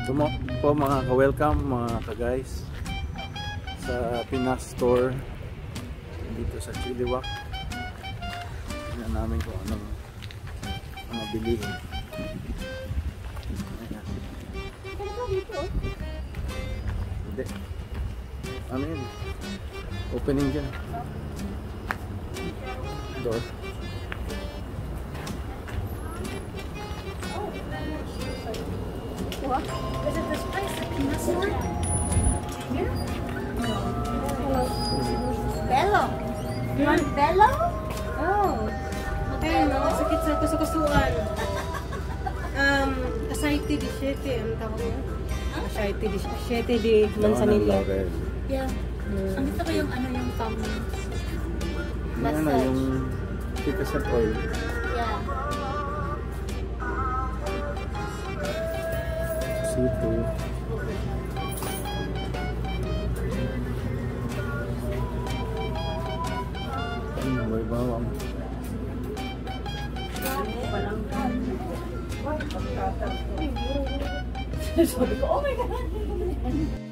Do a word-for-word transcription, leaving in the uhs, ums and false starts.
Ito po mga ka-welcome, mga ka-guys sa Pinas Store dito sa Chilliwack. Tignan namin kung anong mga bilihin. Ayan. Hindi. Ano yun? Opening dyan. Door. What? Is it this place? The Pinas Store? Here? Bello. You want Bello? Oh. Ayun, no? Sakit sa kusa-kusuan. Um, Asaiti di Siete, ang tawag niya? Asaiti di Siete di Manzanilla. Yeah. Hmm. Ang gusto ko yung ano, yung thumb massage. Ano yung picaset oil? Yeah. Sipo. Ano may bawang? Sabi ko, oh my God!